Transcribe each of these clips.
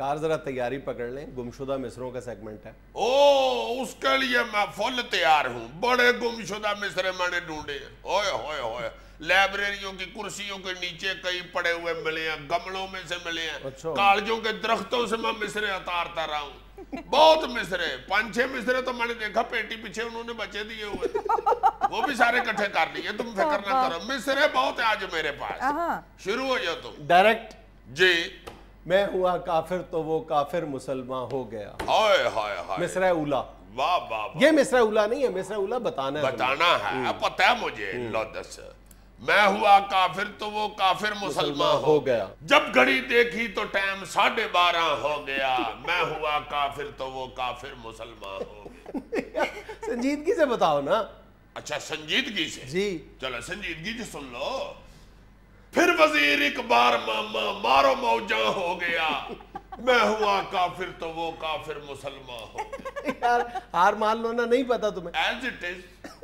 فنکار ذرا تیاری پکڑ لیں، گمشدہ مصروں کا سیگمنٹ ہے۔ اس کے لیے میں فل تیار ہوں، بڑے گمشدہ مصرے میں نے ڈھونڈے ہیں، ہوئے ہوئے ہوئے، لائبریریوں کی کرسیوں کے نیچے کئی پڑے ہوئے ملے ہیں، گملوں میں سے ملے ہیں، کالجوں کے درختوں سے میں مصرے اتارتا رہا ہوں، بہت مصرے، 5-6 مصرے تو میں نے دیکھا پیٹی پیچھے انہوں نے بچے دیے ہوئے، وہ بھی سارے کٹھے کر لیے، تم فکر نہ کرو، مصرے بہت ہے آج میرے پاس، شروع ہو جاؤ تم۔ ڈائریکٹ جی۔ میں ہوا کافر تو وہ کافر مسلمان ہو گیا۔ ہائے ہائے ہائے، مصرع اولا۔ واہ واہ، یہ مصرع اولا نہیں ہے، مصرع اولا بتانا ہے، پتہ ہے مجھے، لو دس۔ میں ہوا کافر تو وہ کافر مسلمان ہو گیا، جب گھڑی دیکھی تو ٹائم 12:30 ہو گیا، میں ہوا کافر تو وہ کافر مسلمان ہو گیا۔ سنجیدگی سے بتاؤ نا۔ اچھا سنجیدگی سے؟ جی چلو سنجیدگی سے سن لو۔ پھر وزیر اقبار ماما مارو موجاں ہو گیا، میں ہوا کافر تو وہ کافر مسلمان ہو گیا۔ یار ہار مان لو نا، نہیں پتا تمہیں۔ As it is۔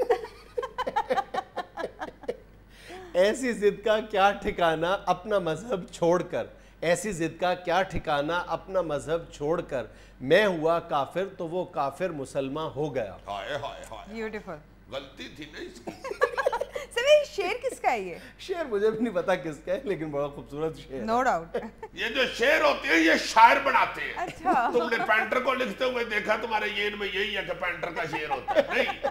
ایسی ضد کا کیا ٹھکانہ اپنا مذہب چھوڑ کر، ایسی ضد کا کیا ٹھکانہ اپنا مذہب چھوڑ کر، میں ہوا کافر تو وہ کافر مسلمان ہو گیا۔ ہائے ہائے ہائے، بیوٹیفل۔ غلطی تھی نا اس کی۔ سر یہ شعر کس کا ہے؟ یہ شعر مجھے بھی نہیں پتا کس کا ہے، لیکن بڑا خوبصورت شعر ہے۔ No doubt. یہ جو شعر ہوتے ہیں یہ شاعر بناتے ہیں۔ اچھا تم نے پینٹر کو لکھتے ہوئے دیکھا، تمہارے ین میں یہی ہے کہ پینٹر کا شعر ہوتا ہے؟ نہیں۔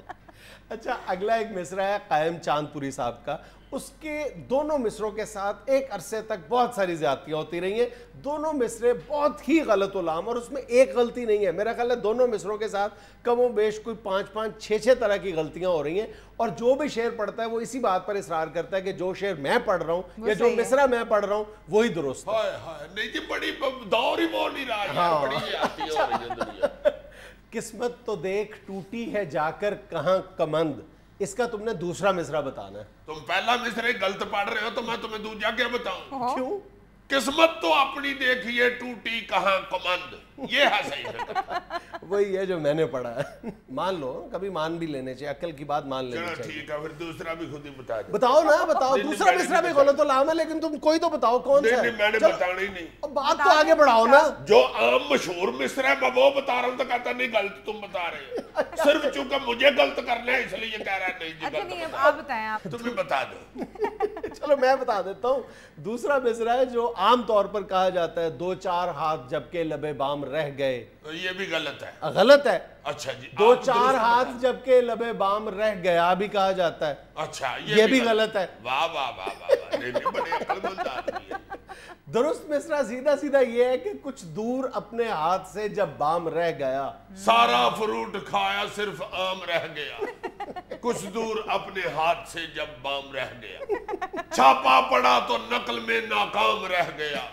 اچھا اگلا ایک مصرع ہے قائم چاند پوری صاحب کا، اس کے دونوں مصروں کے ساتھ ایک عرصے تک بہت ساری زیادتیاں ہوتی رہی ہیں، دونوں مصرے بہت ہی غلط العام، اور اس میں ایک غلطی نہیں ہے، میرا خیال ہے دونوں مصروں کے ساتھ کم و بیش کوئی 5-6 طرح کی غلطیاں ہو رہی ہیں، اور جو بھی شعر پڑھتا ہے وہ اسی بات پر اصرار کرتا ہے کہ جو شعر میں پڑھ رہا ہوں یا جو مصرع میں پڑھ رہا ہوں وہی درست ہے۔ ہائے ہائے، نہیں جی، بڑی دور ہی وہ نہیں رہا ہے، بڑی آتی ہو رہی ہے دنیا۔ قسمت تو دیکھ ٹوٹی ہے جا کر کہاں کمند، اس کا تم نے دوسرا مصرع بتانا ہے۔ تم پہلا مصرع غلط پڑھ رہے ہو تو میں تمہیں دوسرا کیا بتاؤں؟ کیوں؟ قسمت تو اپنی دیکھیے ٹوٹی کہاں کمند، یہ ہے صحیح فکر۔ وہی ہے جو میں نے پڑھا ہے۔ مان لو، کبھی مان بھی لینے چاہیے، عقل کی بات مان لینی چلو چاہیے۔ ٹھیک ہے، پھر دوسرا بھی خود ہی بتا دو۔ بتاؤ نا، بتاؤ، دوسرا مصرع بھی غلط العام ہے، لیکن تم کوئی تو بتاؤ کون سا ہے۔ نہیں، میں نے بتانا ہی نہیں۔ بات تو آگے بڑھاؤ نا۔ جو عام مشہور مصرع ہے میں وہ بتا رہا ہوں تو کہتا نہیں غلط تم بتا رہے ہو، صرف چونکہ مجھے غلط کرنا ہے اس لیے یہ کہہ رہا ہے نہیں جی اچھا غلط نہیں، بتا۔ آپ بتائیں، آپ تمہیں بتا دو۔ چلو میں بتا دیتا ہوں، دوسرا مصرع ہے جو عام طور پر کہا جاتا ہے 2-4 ہاتھ جب کہ لبے بام رہ گئے، یہ بھی غلط ہے۔ غلط ہے۔ اچھا جی، 2-4 ہاتھ جب کہ لبے بام رہ گیا بھی کہا جاتا ہے، اچھا یہ بھی غلط ہے۔ واہ واہ واہ واہ، نہیں بڑے عقل مند آدمی ہے۔ درست مصرع سیدھا سیدھا یہ ہے کہ کچھ دور اپنے ہاتھ سے جب بام رہ گیا، سارا فروٹ کھایا صرف آم رہ گیا، کچھ دور اپنے ہاتھ سے جب بام رہ گیا، چھاپا پڑا تو نقل میں ناکام رہ گیا۔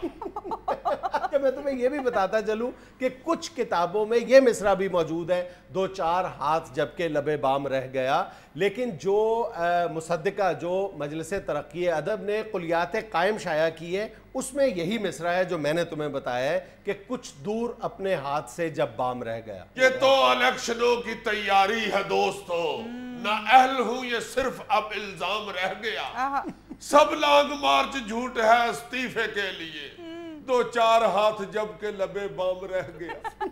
کہ میں تمہیں یہ بھی بتاتا چلوں کہ کچھ کتابوں میں یہ مصرع بھی موجود ہے 2-4 ہاتھ جب کہ لبے بام رہ گیا، لیکن جو مصدقہ جو مجلس ترقی ادب نے کلیات قائم شائع کی ہے اس میں یہی مصرع ہے جو میں نے تمہیں بتایا ہے کہ کچھ دور اپنے ہاتھ سے جب بام رہ گیا۔ یہ تو الیکشنوں کی تیاری ہے دوستو، نہ اہل ہوں یہ صرف اب الزام رہ گیا، سب لانگ مارچ جھوٹ ہے استعفے کے لیے، 2-4 ہاتھ جب کہ لبے بام رہ گیا۔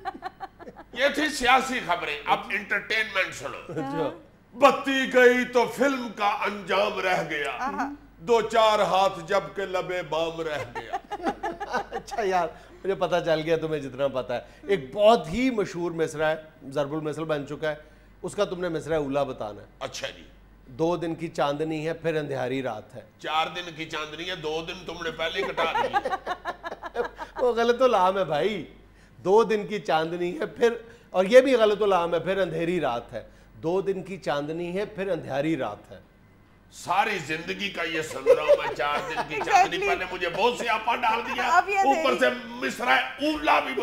یہ تھی سیاسی خبریں، اب انٹرٹینمنٹ سنو۔ بتی گئی تو فلم کا انجام رہ گیا، 2-4 ہاتھ جب کہ لبے بام رہ گیا۔ اچھا یار، مجھے پتا چل گیا تمہیں جتنا پتا ہے۔ ایک بہت ہی مشہور مصرع ہے، ضرب المثل بن چکا ہے، اس کا تم نے مصرع اولا بتانا ہے۔ اچھا جی۔ 2 دن کی چاندنی ہے پھر اندھیاری رات ہے۔ 4 دن کی چاندنی ہے، 2 دن تم نے پہلے کٹا دی۔ وہ غلط العام ہے بھائی، 2 دن کی چاندنی ہے پھر، اور یہ بھی غلط العام ہے، پھر اندھیری رات ہے۔ 2 دن کی چاندنی ہے پھر اندھیاری رات ہے۔ ساری زندگی کا یہ سن رہا ہوں میں، 4 دن کی چاندنی، پہلے مجھے بہت سے آپا ڈال دیا، اوپر سے مصرع اولا بھی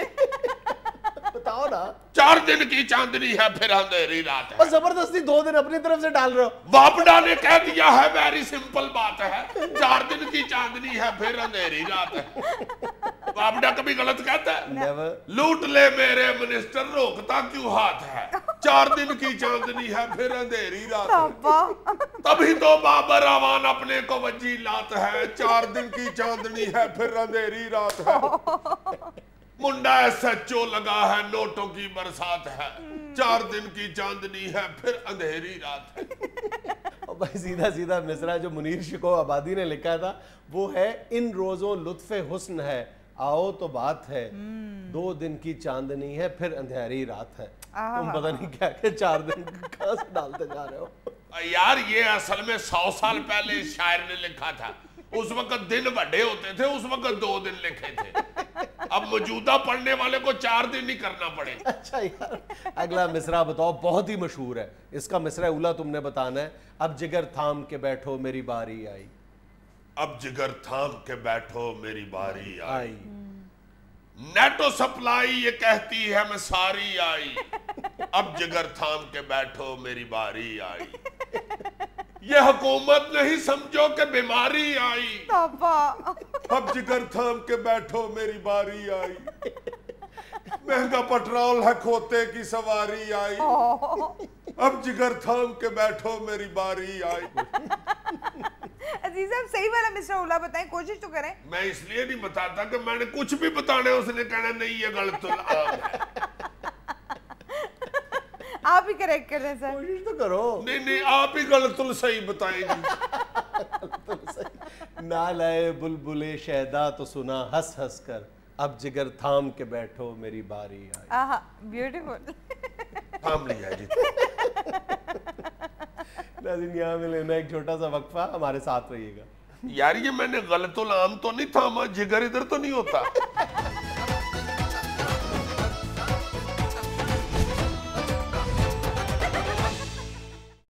بتاؤ نا۔ 4 دن کی چاندنی ہے پھر اندھیری رات ہے، اور زبردستی 2 دن اپنی طرف سے ڈال رہے ہو۔ وابڈا نے کہہ دیا ہے، ویری سمپل بات ہے، 4 دن کی چاندنی ہے پھر اندھیری رات ہے۔ وابڈا کبھی غلط کہتا ہے؟ لوٹ لے میرے منسٹر روکتا کیوں ہاتھ ہے، 4 دن کی چاندنی ہے پھر اندھیری رات ہے۔ तभी तो बाबर आवान अपने को वजी लात है, 4 दिन की चांदनी है फिर अंधेरी रात है। मुंडा SHO लगा है, नोटों की बरसात है, 4 दिन की चांदनी है फिर अंधेरी रात है। और भाई सीधा सीधा मिसरा जो मुनीर शिको आबादी ने लिखा था वो है, इन रोजों लुत्फ़े हुस्न है, आओ तो बात है, 2 दिन की चांदनी है फिर अंधेरी रात है। तुम पता नहीं क्या क्या 4 दिन कहाँ से डालते जा रहे हो यार। ये असल में 100 साल पहले इस शायर ने लिखा था, उस वक्त दिन बड़े होते थे, उस वक्त 2 दिन लिखे थे। अब मौजूदा पढ़ने वाले को 4 दिन ही करना पड़े। अच्छा यार, अगला मिसरा बताओ, बहुत ही मशहूर है, इसका मिसरा उला तुमने बताना है। अब जिगर थाम के बैठो मेरी बारी आई। अब जिगर थाम के बैठो मेरी बारी आई। आई नेटो सप्लाई ये कहती है मैं सारी आई। अब जिगर थाम के बैठो मेरी बारी आई। ये हुकूमत नहीं समझो कि बीमारी आई। अब जिगर थाम के बैठो मेरी बारी आई। महंगा पेट्रोल है खोते की सवारी आई। अब जिगर थाम के बैठो मेरी बारी आई। अजीज साहब सही वाला मिस्टर उला बताएं, कोशिश तो करें। मैं इसलिए नहीं बताता कि मैंने कुछ भी बताने उसने कहना नहीं ये गलत है। आप ही करेक्ट कर रहे हैं सर। कोशिश तो करो। नहीं आप ही गलतुल सही बताएंगे। ना लाए बुलबुले शहदा तो सुना हंस हंस कर, अब जिगर थाम के बैठो मेरी बारी आई। आहा ब्यूटीफुल। थाम लिया जी। नाज़रीन यहाँ में लेना एक छोटा सा वक्फा, हमारे साथ रहिएगा। यार ये मैंने गलतुल आम तो नहीं थामा, जिगर इधर तो नहीं होता।